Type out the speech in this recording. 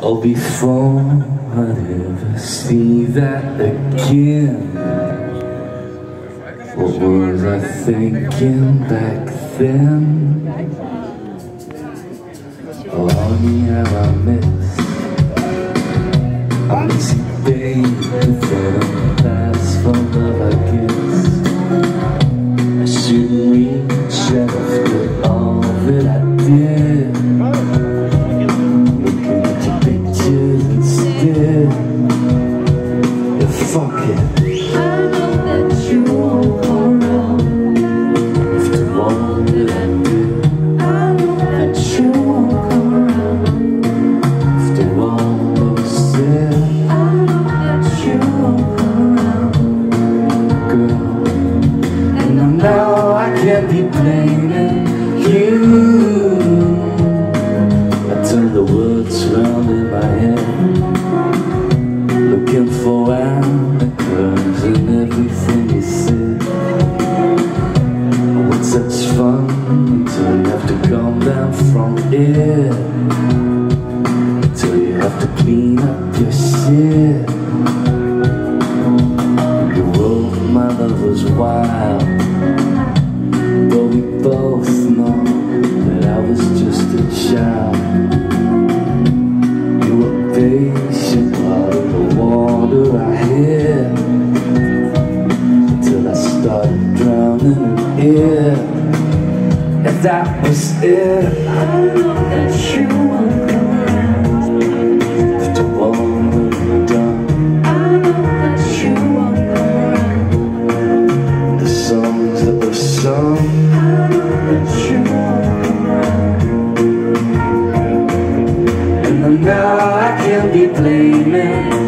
Oh, before I'd ever see that again, what was I thinking back then? Oh, honey, how I miss you, babe, without a pass for love, I guess. I shouldn't reach after all that I did. Looking at your pictures instead. Yeah, fuck it. I know that you won't go wrong. After all that I did, I know that you won't go wrong. after all that was said, I know that you won't go wrong, girl. And now I can't be blaming you. I turn the words round in my head, looking for anagrams in everything you said. Oh, it's such fun until you have to come down from it, until you have to clean up your shit. You wrote my love was wild, but we both know that I was just a child. You were patient while in the water I hid, until I started drowning in it. And that was it. I know that you won't go wrong. After all we've done, I know that you won't go wrong. the songs that were sung, I know that you won't go wrong. and now I can't be blaming